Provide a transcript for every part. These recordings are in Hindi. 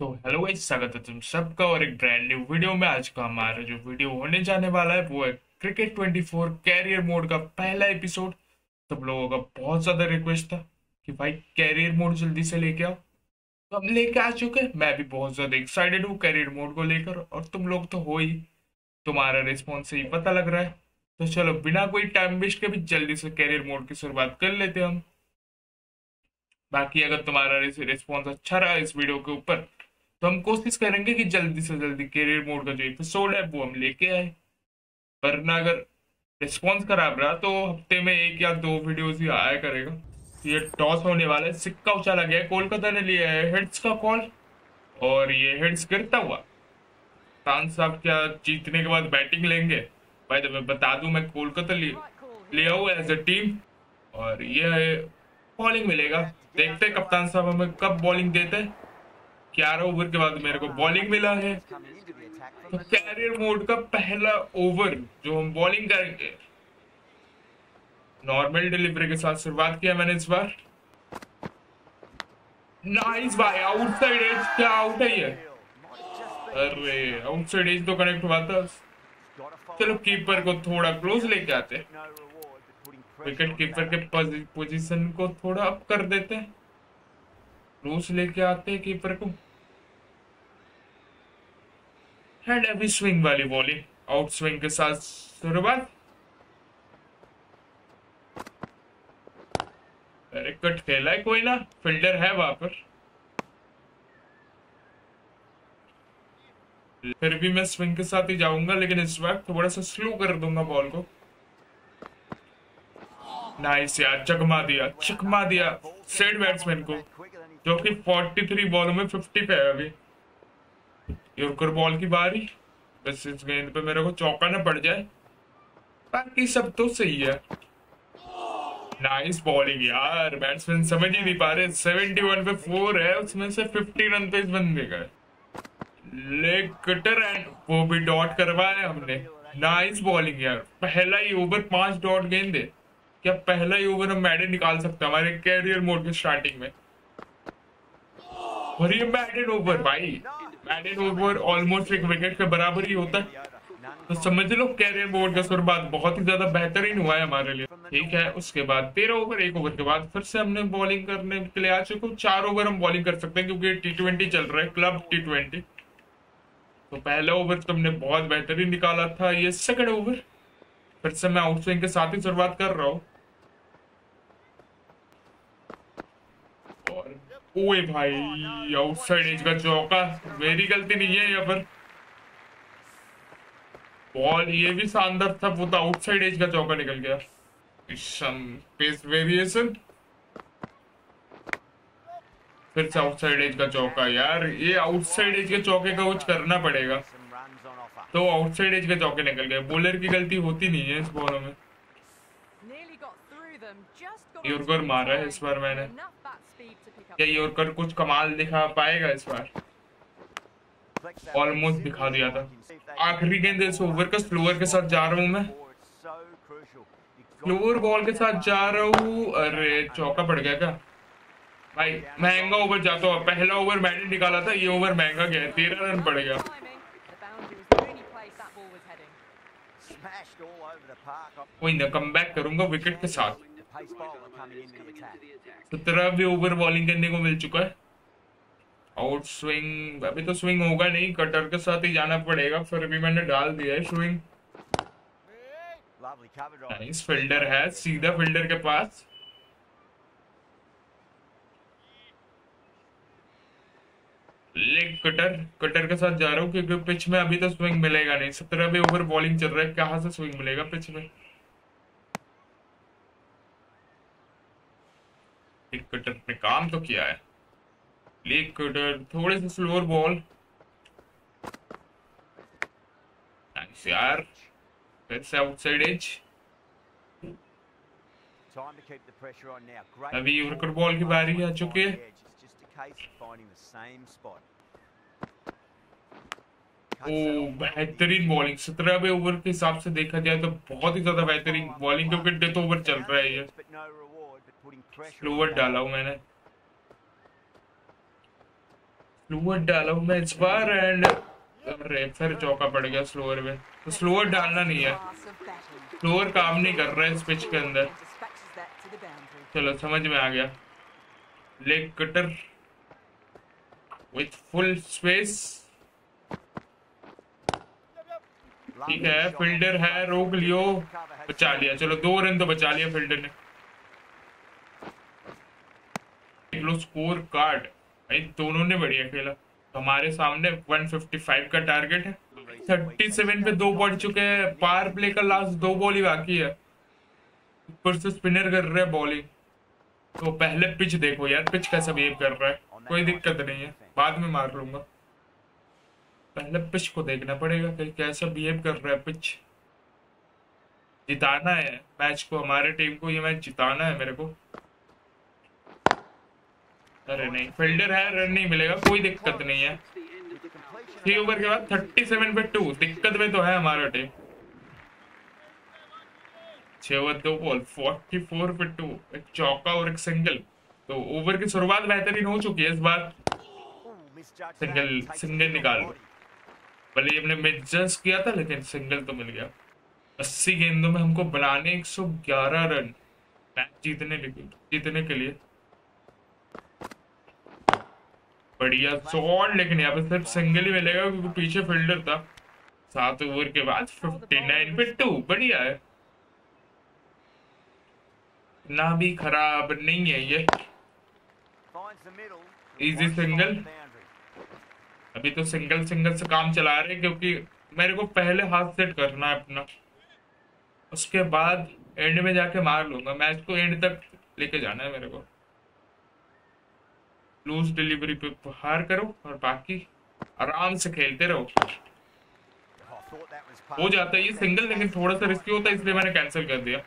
तो हेलो गाइस, स्वागत है तुम सबका और एक ब्रांड न्यू वीडियो में। आज का हमारा जो वीडियो होने जाने वाला है वो है क्रिकेट 24 कैरियर मोड का पहला एपिसोड। सब लोगों का बहुत ज्यादा रिक्वेस्ट था कि भाई कैरियर मोड जल्दी से लेके आओ, तो हम लेके आ चुके हैं। मैं भी बहुत ज्यादा एक्साइटेड हूँ कैरियर मोड को लेकर, और तुम लोग तो हो ही। तुम्हारा रिस्पॉन्स से ही पता लग रहा है। तो चलो बिना कोई टाइम वेस्ट के भी जल्दी से कैरियर मोड की शुरुआत कर लेते हैं हम। बाकी अगर तुम्हारा रिस्पॉन्स अच्छा रहा इस वीडियो के ऊपर, तो हम कोशिश करेंगे कि जल्दी से जल्दी कैरियर मोड का जो एपिसोड है वो हम लेके आए। वरना अगर रिस्पॉन्स खराब रहा तो हफ्ते में एक या दो वीडियोस ही आया करेगा। ये टॉस होने वाला है, सिक्का उछाला गया है, कोलकाता ने लिया है हेड्स का कॉल, और ये हेड्स गिरता हुआ। खान साहब क्या जीतने के बाद बैटिंग लेंगे? भाई तो मैं बता दूं, मैं कोलकाता लिया हुआ एज अ टीम, और ये बॉलिंग मिलेगा। देखते हैं कप्तान साहब हमें कब बॉलिंग देते हैं। 11 ओवर के बाद मेरे को बॉलिंग मिला है। तो कैरियर मोड का पहला ओवर जो हम बॉलिंग करेंगे, नॉर्मल डिलीवरी के साथ शुरुआत किया मैंने इस बार। नाइस भाई, आउटसाइड एज। क्या आउट है ये? अरे आउटसाइड एज तो कनेक्ट हुआ था। चलो कीपर को थोड़ा क्लोज लेके आते हैं, विकेट कीपर के पोजीशन को थोड़ा अप कर देते हैं, क्लोज लेके आते हैं कीपर को। हैंड अभी स्विंग वाली बॉलिंग, आउट स्विंग के साथ शुरुआत। अरे कट खेला है, कोई ना, फील्डर है वहां पर। फिर भी मैं स्विंग के साथ ही जाऊंगा, लेकिन इस बार थोड़ा सा स्लो कर दूंगा बॉल को। नाइस यार, चकमा दिया सेट बैट्समैन को, जो कि 43 बॉलों में 50 पे है अभी। यॉर्कर बॉल की बारी। बस इस गेंद पे मेरे को चौका ना पड़ जाए, बाकी सब तो सही है। नाइस बॉलिंग यार, बैट्समैन समझ ही नहीं पा रहे। 71 पे 4 है, उसमें से 50 रन तो इस बंदे का है। लेग कटर एंड वो भी डॉट करवाया हमने। नाइस बॉलिंग यार, पहला ही ओवर 5 डॉट गेंद है। क्या पहला ही ओवर हम मैडन निकाल सकते हैं हमारे कैरियर मोड के स्टार्टिंग में? और ये मैडन ओवर भाई, मैडन ओवर ऑलमोस्ट एक विकेट के बराबर ही होता है। तो समझ लो कैरियर मोड का शुरुआत बहुत ही ज्यादा बेहतरीन हुआ है हमारे लिए। ठीक है, उसके बाद 13 ओवर, 1 ओवर के बाद फिर से हमने बॉलिंग करने के लिए आ चुके हैं। 4 ओवर हम बॉलिंग कर सकते हैं क्योंकि T20 चल रहा है, क्लब T20। तो पहला ओवर तुमने बहुत बेहतरीन निकाला था। ये सेकंड ओवर, फिर से मैं आउट स्विंग के साथ ही शुरुआत कर रहा हूँ। और ओए भाई, आउटसाइड एज का चौका। मेरी गलती नहीं है यहाँ पर। बॉल ये भी शानदार था, वो तो आउटसाइड एज का चौका निकल गया। पेस वेरिएशन, फिर से आउटसाइड एज का चौका। यार ये आउटसाइड एज के चौके का कुछ करना पड़ेगा। तो आउटसाइड एज के चौके निकल गए। बॉलर की गलती होती नहीं है इस बॉलों में। यॉर्कर मारा है इस बार मैंने। क्या यॉर्कर कुछ कमाल दिखा पाएगा इस बार? ऑलमोस्ट दिखा दिया था। आखिरी गेंद इस ओवर का स्लोअर के साथ जा रहा हूं मैं, स्लोअर बॉल के साथ जा रहा हूँ। अरे चौका पड़ गया क्या भाई? महंगा ओवर जाता हूँ। पहला ओवर मैंने निकाला था, ये ओवर महंगा गया, 13 रन पड़ गया। कोई ना, कम बैक करूंगा विकेट के साथ। 17वें ओवर बॉलिंग करने को मिल चुका है। आउट स्विंग, अभी तो स्विंग होगा नहीं, कटर के साथ ही जाना पड़ेगा। फिर भी मैंने डाल दिया है स्विंग। नाइस, फील्डर है, सीधा फील्डर के पास। लेग कटर के साथ जा रहा हूँ क्योंकि पिच में अभी तो स्विंग मिलेगा नहीं। 17वें ओवर बॉलिंग चल रहा है, कहाँ से स्विंग मिलेगा पिच में? लेग कटर ने काम तो किया है। लेग कटर, थोड़े से स्लोअर बॉल। नाइस यार, फिर से आउटसाइड एज। अभी यॉर्कर बॉल की बारी आ चुकी है। ओ बेहतरीन बॉलिंग, 17वें ओवर के हिसाब से देखा जाए तो बहुत ही ज्यादा बेहतरीन बॉलिंग, क्योंकि डेथ ओवर चल रहा है। ये स्लोअर डाला हूं मैंने। स्लोअर डाला हूँ मैं इस बार एंड अरे फिर चौका पड़ गया स्लोअर में। तो स्लोअर डालना नहीं है, स्लोअर काम नहीं कर रहा है इस पिच के अंदर। चलो समझ में आ गया। Leg cutter with full space, ठीक है। फील्डर है, रोक लियो, बचा लिया। चलो 2 रन तो बचा लिया फील्डर ने। लो स्कोर कार्ड भाई, दोनों ने बढ़िया खेला। तो हमारे सामने 155 का टारगेट है। 37 पे 2 पड़ चुके हैं। पावर प्ले का लास्ट 2 बॉल ही बाकी है। ऊपर से स्पिनर कर रहे हैं बॉलिंग। तो पहले पिच देखो यार, पिच कैसा बिहेव कर रहा है। कोई दिक्कत नहीं है, बाद में मार लूंगा। पहले पिच को देखना पड़ेगा कि कैसा बिहेव कर रहा है पिच। जिताना है मैच को, हमारे टीम को ये मैच जिताना है मेरे को। अरे नहीं, फील्डर है, रन नहीं मिलेगा, कोई दिक्कत नहीं है। 3 ओवर के बाद 37 पे 2, दिक्कत में तो है हमारा टीम। 6 ओवर 2 बॉल, 44 पे 2, एक चौका और एक सिंगल। तो ओवर की शुरुआत बेहतरीन हो चुकी है इस बार। सिंगल सिंगल निकाल, भले हमने मिस किया था लेकिन सिंगल तो मिल गया। 80 गेंदों में हमको बनाने 111 रन मैच जीतने के लिए। बढ़िया शॉट, लेकिन यहाँ पे सिर्फ सिंगल ही मिलेगा क्योंकि पीछे फील्डर था। 7 ओवर के बाद 59 पे 2, बढ़िया है ना, भी खराब नहीं है ये। Easy single. अभी तो सिंगल सिंगल से काम चला रहे क्योंकि मेरे को पहले हाथ सेट करना है अपना, उसके बाद एंड में जाके मार लूंगा। मैच को एंड तक लेके जाना है मेरे को। लूज डिलीवरी पे बाहर करो और बाकी आराम से खेलते रहो। हो जाता है ये सिंगल, लेकिन थोड़ा सा रिस्की होता है इसलिए मैंने कैंसिल कर दिया।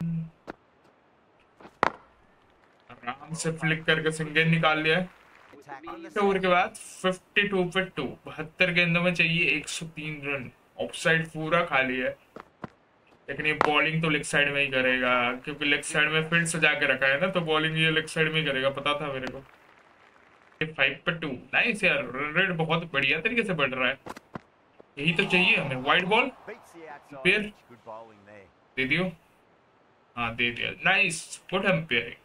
आराम से फ्लिक करके सिंगल निकाल लिया है। ओवर के बाद 52 पे 2, 72 गेंदों में चाहिए 103 रन। ऑफ साइड पूरा खाली है, लेकिन ये बॉलिंग तो लेग साइड में ही करेगा क्योंकि लेग साइड में फील्ड सजा के रखा है ना, तो बॉलिंग ये लेग साइड में ही करेगा, पता था मेरे को। 5 पे 2, नाइस यार, रन रेट बहुत बढ़िया तरीके से बढ़ रहा है। यही तो चाहिए हमें। वाइड बॉल फिर दे दियो, हाँ दे दिया, नाइस, गुड एम्पायरिंग।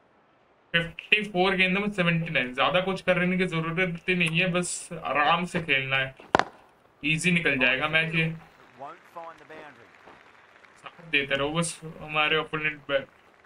54 गेंदों में 79, ज्यादा कुछ करने की जरूरत ही नहीं है, बस आराम से खेलना है, इजी निकल जाएगा मैच ये। साथ देते रहो बस हमारे ओपोनेंट पे।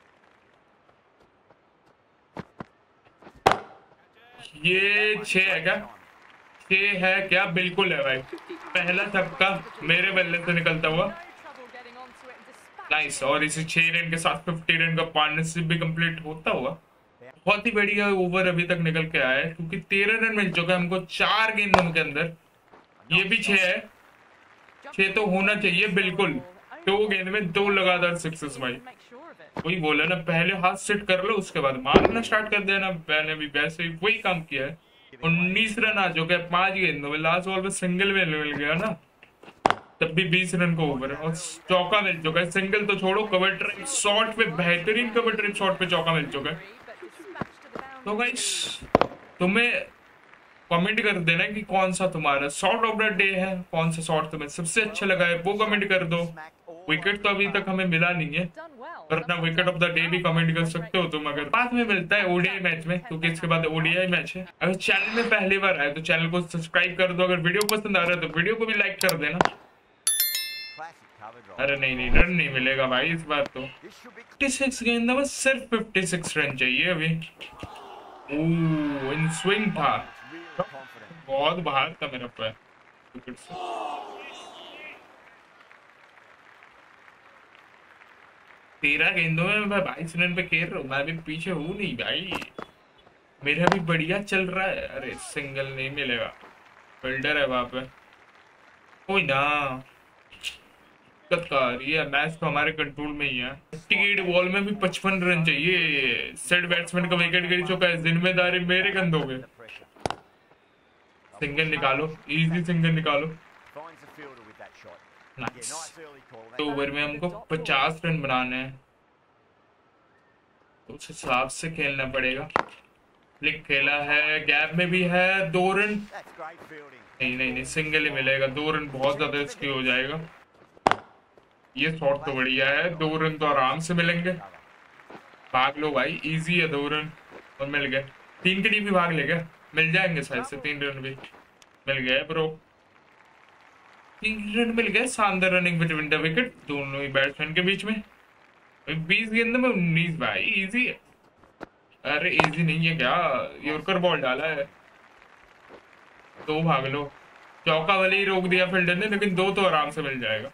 ये 6 है क्या? 6 है क्या? बिल्कुल है भाई, पहला छक्का मेरे बल्ले से निकलता हुआ, नाइस। और इसे 6 रन के साथ 50 रन का पार्टनरशिप भी कंप्लीट होता हुआ बहुत ही बढ़िया ओवर अभी तक निकल के आया है क्योंकि 13 रन मिल चुका है हमको 4 गेंदों के अंदर। ये भी 6 है, 6 तो होना चाहिए बिल्कुल। 2 गेंद में 2 लगातार सिक्सेस भाई। वही बोला ना, पहले हाथ सेट कर लो उसके बाद मारना स्टार्ट कर देना। मैंने भी वैसे ही वही काम किया है। 19 रन आ चुके हैं 5 गेंदों में। लास्ट बॉल पे सिंगल में मिल गया ना, तब भी 20 रन को ओवर है और चौका मिल चुका है। सिंगल तो छोड़ो, कवर ड्राइव शॉट पे, बेहतरीन कवर ड्राइव शॉट पे चौका मिल चुका है। तो गाइस तुम्हें कमेंट कर देना कि कौन सा तुम्हारा शॉट ऑफ द डे है, कौन सा शॉट तुम्हें सबसे अच्छा लगा है वो कमेंट कर दो। विकेट तो अभी तक हमें मिला नहीं है, वरना विकेट ऑफ द डे भी कमेंट कर सकते हो तुम। अगर बाद में मिलता है ओडीआई मैच में, क्योंकि इसके बाद ओडीआई मैच है। अगर चैनल में पहली बार आए तो चैनल को सब्सक्राइब कर दो। अगर वीडियो पसंद आ रहा है तो वीडियो को भी लाइक कर देना। अरे नहीं, रन नहीं मिलेगा भाई इस बार तो। 56 गेंदों में सिर्फ 56 रन चाहिए अभी। इन स्विंग था, बहुत बाहर था मेरा पैर विकेट से। 13 गेंदों में मैं 22 रन पे खेल रहा हूँ। मैं भी पीछे हूँ नहीं भाई, मेरा भी बढ़िया चल रहा है। अरे सिंगल नहीं मिलेगा, फील्डर है वहां पे। कोई ना, दिक्कत का रही है। मैच तो हमारे कंट्रोल में ही है। 58 बॉल में भी 55 रन चाहिए। सेट बैट्समैन का विकेट गिर चुका है, जिम्मेदारी मेरे कंधों पे। सिंगल निकालो, इजी सिंगल निकालो, नाइस। तो ओवर में हमको 50 रन बनाने हैं, तो उस हिसाब से खेलना पड़ेगा। फ्लिक खेला है, गैप में भी है, 2 रन। नहीं नहीं नहीं, सिंगल ही मिलेगा, 2 रन बहुत ज्यादा रिस्की हो जाएगा। ये शॉट तो बढ़िया है, 2 रन तो आराम से मिलेंगे। भाग लो भाई, इजी है 2 रन। और मिल गए, 3 के लिए भी भाग लेगा, मिल जाएंगे शायद से 3 रन भी। मिल गए ब्रो, 3 रन मिल गए। शानदार रनिंग बिटवीन द विकेट, दोनों ही बैट्समैन के बीच में। 20 गेंद में 19 भाई, इजी है। अरे इजी नहीं है क्या, यॉर्कर बॉल डाला है। दो भाग लो, चौका वाले ही रोक दिया फील्डर ने, लेकिन 2 तो आराम से मिल जाएगा।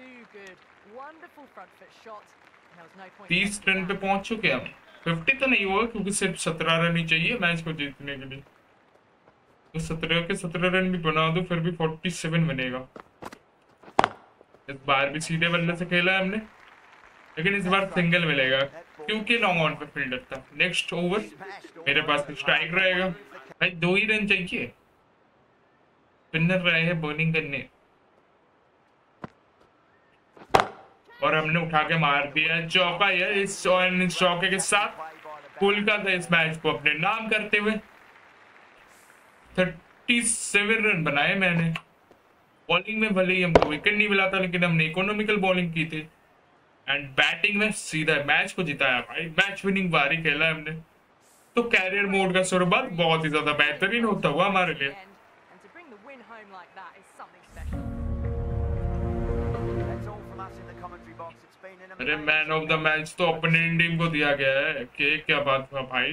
30 रन पे पहुंच चुके हम। 50 तो नहीं हुआ क्योंकि सिर्फ 17 रन ही चाहिए मैच को जीतने के लिए। तो 17 के 17 रन भी बना दो फिर भी 47 बनेगा। इस बार भी सीधे बल्ले से खेला है हमने, लेकिन इस बार सिंगल मिलेगा क्योंकि लॉन्ग ऑन पे फील्डर था। नेक्स्ट ओवर मेरे पास स्ट्राइक रहेगा भाई, 2 ही रन चाहिए। स्पिनर रहे हैं बॉलिंग करने, और हमने उठा के मार दिया चौका। यार इस चौके के साथ कोलकाता इस मैच को अपने नाम करते हुए 37 रन बनाए मैंने। बॉलिंग में भले ही हमको विकेट नहीं मिला था, लेकिन हमने इकोनॉमिकल बॉलिंग की थी, एंड बैटिंग में सीधा मैच को जिताया भाई। मैच विनिंग बारी खेला हमने, तो कैरियर मोड का शुरुआत बहुत ही ज्यादा बेहतरीन होता हुआ हमारे लिए। अरे मैन ऑफ द मैच तो अपने टीम को दिया गया है, कि क्या बात हुआ भाई।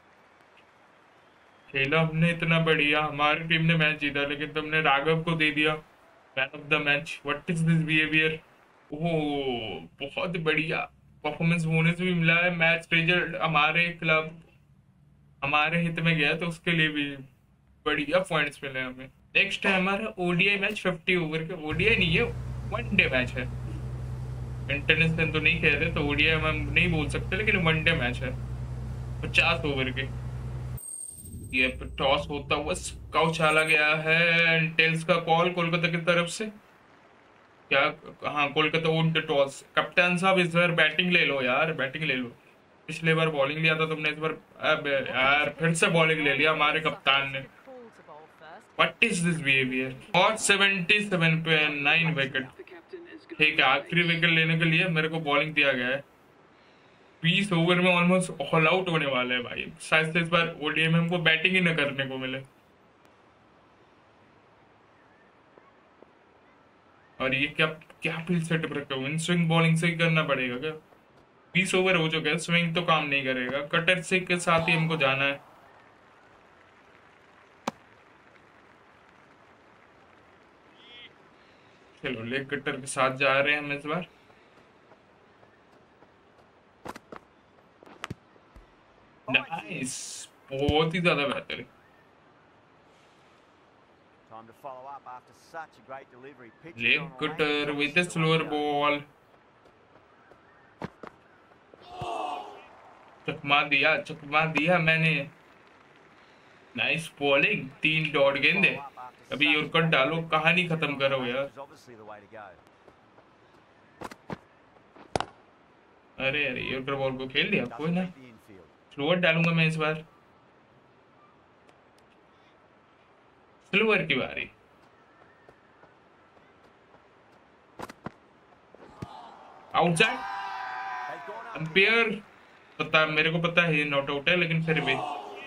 खेला हमने इतना बढ़िया, हमारी टीम ने मैच जीता, लेकिन तुमने राघव को दे दिया man of the match. What is this behaviour. Oh बहुत बढ़िया परफॉर्मेंस बोनस भी मिला है। मैच रिजल्ट हमारे क्लब हमारे हित में गया, तो उसके लिए भी बढ़िया पॉइंट्स मिले हमें। नेक्स्ट है हमारा ओडीआई मैच, 50 ओवर के। ओडीआई नहीं है, 1 डे मैच है। इंटरनेशनल तो नहीं कह रहे, तो ओडीआई हम नहीं बोल सकते, लेकिन 1 डे मैच है 50 ओवर के। ये टॉस होता हुआ छक्का उछाला गया है, टेल्स का कॉल कोलकाता की तरफ से। क्या, हाँ कोलकाता वोन द टॉस। कप्तान साहब इस बार बैटिंग ले लो यार, बैटिंग ले लो। पिछले बार बॉलिंग लिया था तुमने, इस बार अब यार फिर से बॉलिंग ले लिया हमारे कप्तान ने। What is this behaviour. और 77 पे 9 विकेट। ठीक है, आखिरी विकेट लेने के लिए मेरे को बॉलिंग दिया गया है। 20 ओवर में ऑलमोस्ट ऑल आउट होने वाले हैं भाई। शायद से इस बार ओडीआई में हमको बैटिंग ही न करने को मिले। और ये क्या क्या फील्ड सेटअप रखा हुआ, इन स्विंग बॉलिंग से ही करना पड़ेगा क्या। 20 ओवर हो चुके हैं, स्विंग तो काम नहीं करेगा, कटर से के साथ ही हमको जाना है। चलो लेग कटर के साथ जा रहे हैं हम इस बार। नाइस, बहुत ही ज्यादा बेहतर है। Leg cutter with slower ball, चकमा दिया मैंने। नाइस बॉलिंग, 3 डॉट गेंदे। अभी यॉर्कर डालो, कहानी खत्म करो यार। अरे अरे यॉर्कर बॉल को खेल दिया, कोई ना, स्लोअर डालूंगा मैं इस बार। स्लोअर की बारी। आउटसाइड, अंपायर पता, मेरे को पता है ये नॉट आउट है, लेकिन फिर भी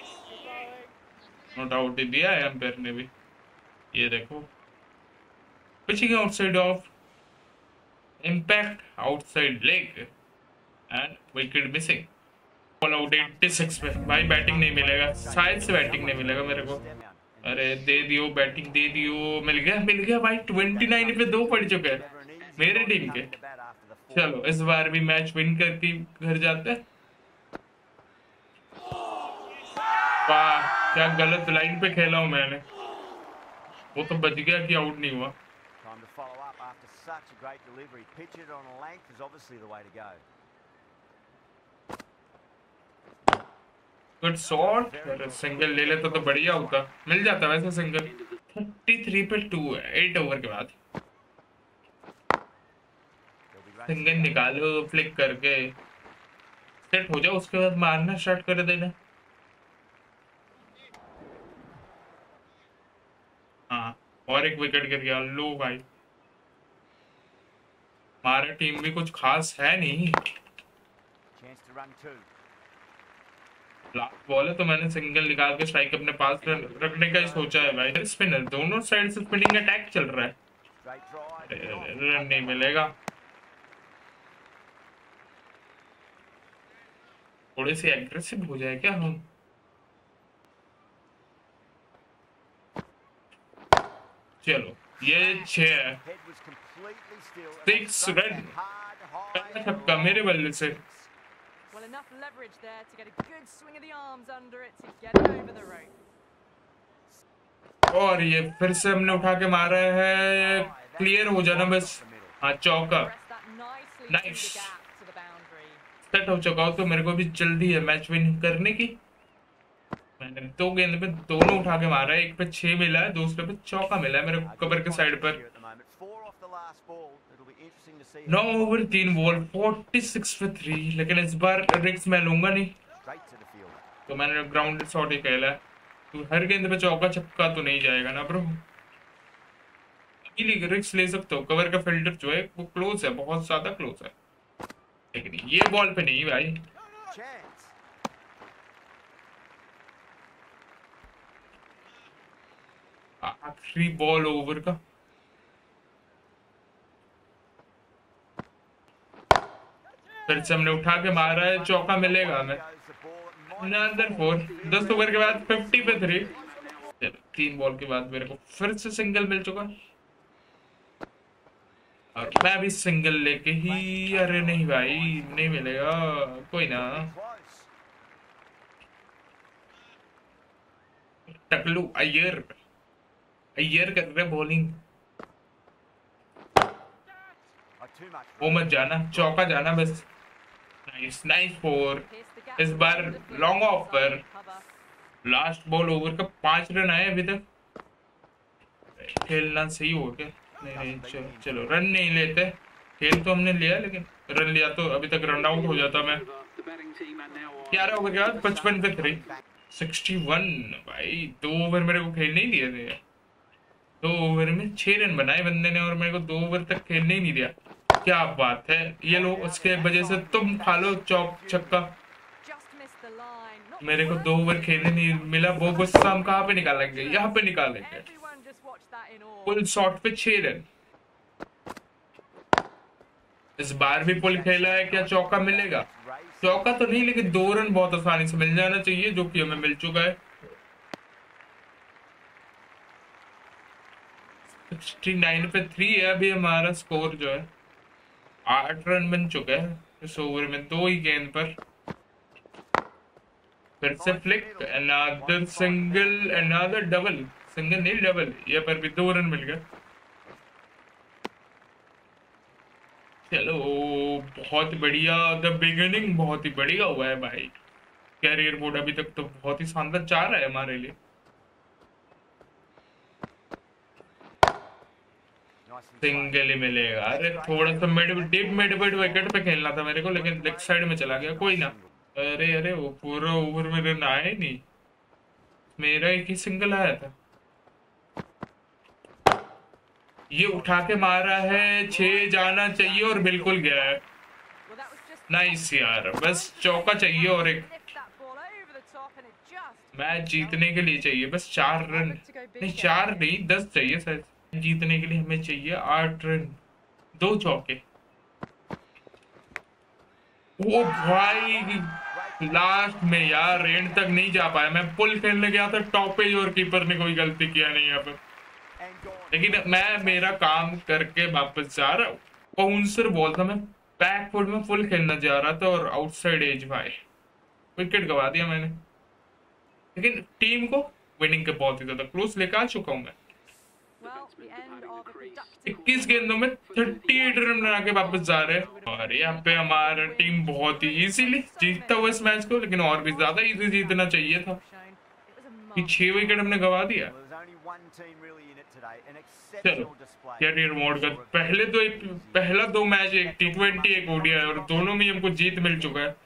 नॉट आउट ही दिया है अंपायर ने भी। ये देखो, pitching outside off, impact outside leg and wicket missing. All out 86 पे भाई। बैटिंग नहीं मिलेगा, शायद से बैटिंग नहीं मिलेगा मेरे को। अरे दे दियो, बैटिंग दे दियो। मिल गया भाई। 29 पे 2 पड़ चुके हैं मेरे टीम के। चलो इस बार भी मैच विन करके घर जाते हैं। वाह, क्या गलत लाइन पे खेला हूं मैंने, वो तो बच गया कि आउट नहीं हुआ। गुड शॉट, सिंगल ले लेता तो बढ़िया होता, मिल जाता वैसे सिंगल। 33 पे 2 है 8 ओवर के बाद। सिंगल निकालो फ्लिक करके, सेट हो जाओ, उसके बाद मारना स्टार्ट कर देना। हाँ, और एक विकेट गिर गया। लो भाई, हमारा टीम भी कुछ खास है नहीं। लास्ट बॉल है तो मैंने सिंगल निकाल के स्ट्राइक अपने पास रखने का ही सोचा है भाई। स्पिनर दोनों साइड से स्पिनिंग अटैक चल रहा है, रन नहीं मिलेगा। थोड़े से एग्रेसिव हो जाए क्या हम? चलो, ये 6 है, 6 रन, पहला छक्का मेरे बल्ले से। और ये फिर से हमने उठा के मारा है, क्लियर हो जाना बस। हाँ, चौका, नाइस। सेट हो चुका हो तो मेरे को भी जल्दी है मैच विन करने की। मैंने 2 गेंद पे दोनों उठा के मारा है, एक पे 6 मिला है, दूसरे पे चौका मिला है मेरे को कवर के साइड पर। 9 ओवर 3 बॉल 46 पे 3, लेकिन इस बार रिक्स मैं लूंगा नहीं, तो मैंने ग्राउंड शॉट ही खेला है। तो हर गेंद पे चौका छक्का तो नहीं जाएगा ना ब्रो, रिक्स ले सकते हो। कवर का फिल्टर जो है वो क्लोज है, बहुत ज्यादा क्लोज है, लेकिन ये बॉल पे नहीं भाई। आखिरी बॉल ओवर का, फिर से हमने उठा के मारा है, चौका मिलेगा हमें। अंदर 4, 10 ओवर के बाद 50 पे 3। चलो, 3 बॉल के बाद मेरे को फिर से सिंगल मिल चुका, और मैं भी सिंगल लेके ही, अरे नहीं भाई, नहीं मिलेगा, कोई ना। टकलू अय्यर, अय्यर कर रहे बॉलिंग, वो मत जाना, चौका जाना बस। Nice, nice 4। इस बार लॉन्ग ऑफ पर लास्ट बॉल ओवर का 5 रन आए अभी तक। खेलना सही हो क्या? नहीं, चलो रन नहीं लेते, खेल तो हमने लिया, लेकिन रन लिया तो अभी तक रन आउट हो जाता मैं। 11 ओवर के बाद 55 पे 3, 61 भाई। 2 ओवर मेरे को खेलने ही दिए थे, 2 ओवर में 6 रन बनाए बंदे ने, और मेरे को 2 ओवर तक खेलने ही नहीं दिया। क्या बात है, ये लो, उसके वजह से तुम खा लो चौक छक्का। मेरे को 2 ओवर खेलने नहीं मिला, वो गुस्सा हम कहाँ पे निकालेंगे? यहाँ पे निकालेंगे। पुल शॉट पे 6 रन। इस बार भी पुल खेला है, क्या चौका मिलेगा? चौका तो नहीं, लेकिन 2 रन बहुत आसानी से मिल जाना चाहिए, जो कि हमें मिल चुका है। 69 पे 3 है अभी हमारा स्कोर जो है। 8 रन बन चुका है इस ओवर में, 2 ही गेंद पर। फिर से flick, another single, another double, single नहीं डबल, ये पर भी 2 रन मिल गए। चलो, बहुत बढ़िया, द बिगिनिंग बहुत ही बढ़िया हुआ है भाई। कैरियर मोड अभी तक तो बहुत ही शानदार जा रहा है हमारे लिए। सिंगल ही मिलेगा। अरे थोड़ा सा मिड विकेट पे खेलना था मेरे को, लेकिन लेग साइड में चला गया, कोई ना। अरे अरे, वो पूरा ओवर में रन आए नहीं, मेरा एक ही सिंगल आया था। ये उठा के मारा है, 6 जाना चाहिए और बिल्कुल गया है। नाइस यार, बस चौका चाहिए और एक, मैच जीतने के लिए चाहिए बस 4 रन, नहीं 4 नहीं 10 चाहिए सर। जीतने के लिए हमें चाहिए 8 रन, 2 चौके। ओ भाई, लास्ट में यार एंड तक नहीं जा पाया। मैं पुल खेलने गया था टॉपेज, और कीपर ने कोई गलती किया नहीं यहाँ पर, लेकिन मैं मेरा काम करके वापस जा रहा हूँ। बाउंसर बॉल था, मैं बैकफुट में फुल खेलना जा रहा था, और आउटसाइड एज भाई विकेट गवा दिया मैंने। लेकिन टीम को विनिंग के बहुत ही ज्यादा क्लोज लेकर आ चुका हूँ मैं। 21 गेंदों में 38 रन बना के वापस जा रहे हैं, और यहाँ पे हमारा टीम बहुत ही इजीली जीतता हुआ इस मैच को, लेकिन और भी ज्यादा इजी जीतना चाहिए था कि 6 विकेट हमने गवा दिया। चलो, कैरियर मोड का पहला 2 मैच, एक T20 एक ओडीआई, और दोनों में हमको जीत मिल चुका है,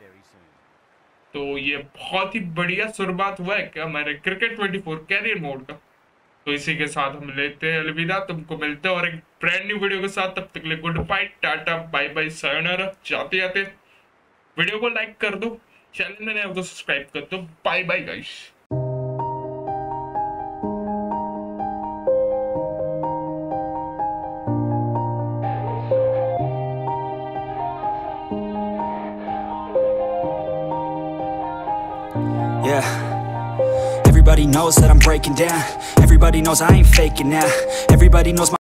तो ये बहुत ही बढ़िया शुरुआत हुआ है क्या हमारे क्रिकेट 24 कैरियर मोड का। तो इसी के साथ हम लेते हैं अलविदा, तुमको मिलते हैं और एक ब्रांड न्यू वीडियो के साथ। तब तक के लिए गुड बाय, टाटा बाय बाय, सायोनारा। जाते जाते वीडियो को लाइक कर दो, चैनल में नए हो तो सब्सक्राइब कर दो। Bye bye guys. Yeah, everybody knows that I'm breaking down. Everybody knows I ain't faking now. Everybody knows my